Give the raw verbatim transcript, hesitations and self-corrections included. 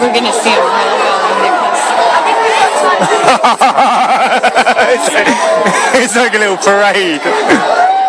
ever going to see a real going because it's, like, it's like a little parade.